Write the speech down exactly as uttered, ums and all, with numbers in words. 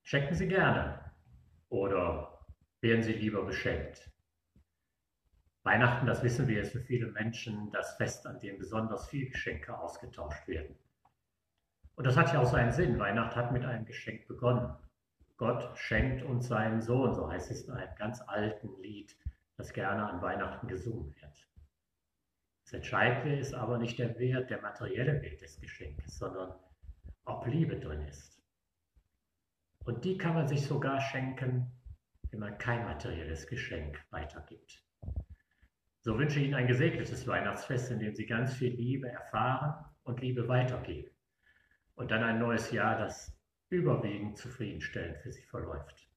Schenken Sie gerne oder werden Sie lieber beschenkt? Weihnachten, das wissen wir, ist für viele Menschen das Fest, an dem besonders viel Geschenke ausgetauscht werden. Und das hat ja auch seinen Sinn. Weihnachten hat mit einem Geschenk begonnen. Gott schenkt uns seinen Sohn, so heißt es in einem ganz alten Lied, das gerne an Weihnachten gesungen wird. Das Entscheidende ist aber nicht der Wert, der materielle Wert des Geschenkes, sondern ob Liebe drin ist. Und die kann man sich sogar schenken, wenn man kein materielles Geschenk weitergibt. So wünsche ich Ihnen ein gesegnetes Weihnachtsfest, in dem Sie ganz viel Liebe erfahren und Liebe weitergeben. Und dann ein neues Jahr, das überwiegend zufriedenstellend für Sie verläuft.